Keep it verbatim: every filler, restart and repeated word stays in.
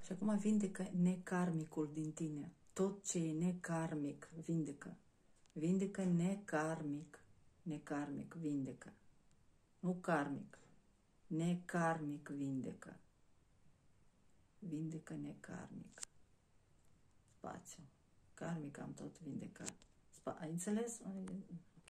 Și acum vindecă nekarmicul din tine. Tot ce e nekarmic, vindecă. Vindecă nekarmic. Nekarmic, vindecă. Nu karmic. Nekarmic, vindecă. Vindecă nekarmic. Spațiu. Karmic am tot vindecat. Spa- Ai înțeles?